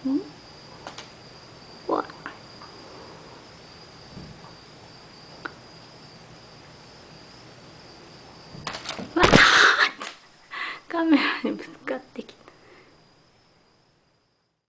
んわカメラにぶつかってきた。